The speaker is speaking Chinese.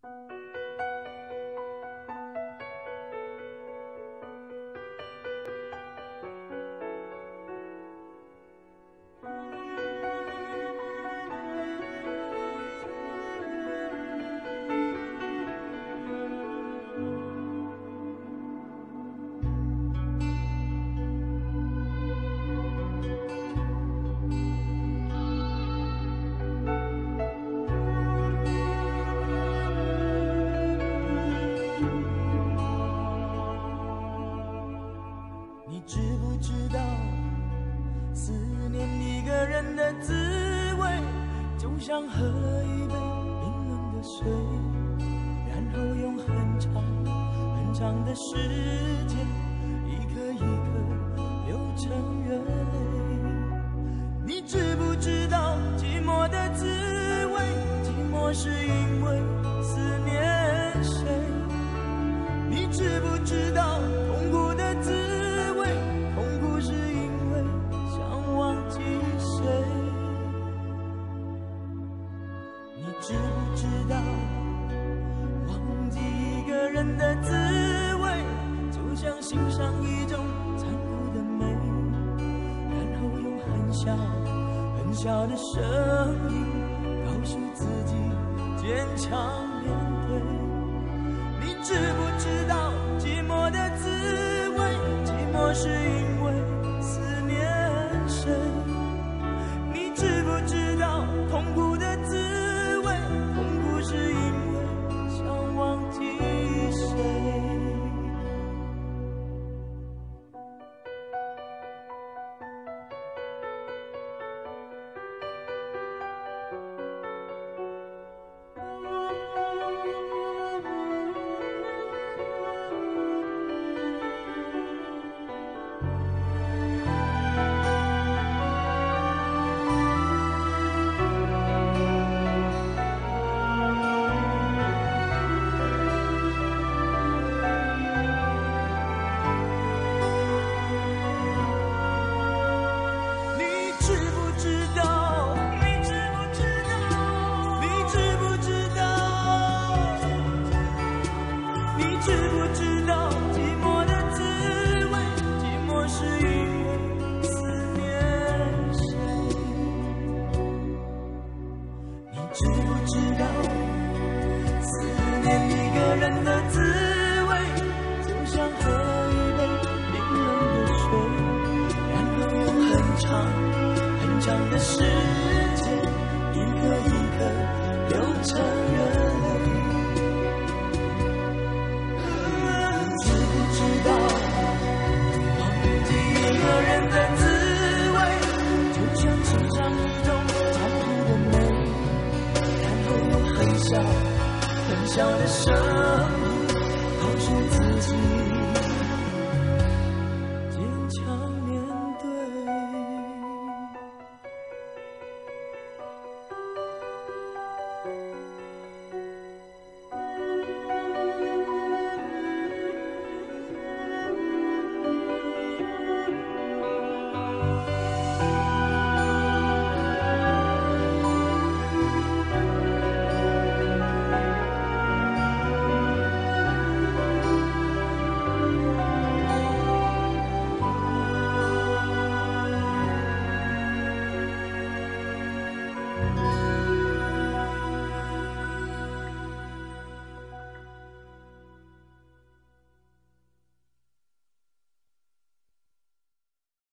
你知不知道，思念一个人的滋味，就像喝了一杯冰冷的水，然后用很长很长的时间，一颗一颗流成热泪。你知不知道寂寞的滋味？寂寞是因为思念谁？你知不知道痛苦的滋味？痛苦是因为想忘记谁？你知不知道忘记一个人的滋味，就像欣赏一种残酷的美，然后用很小很小的声音告诉自己坚强面对。你知不知道寂寞的滋味？寂寞是因为思念谁？你知不知道痛苦的滋味？痛苦是因为想忘记谁？很小的声音告诉自己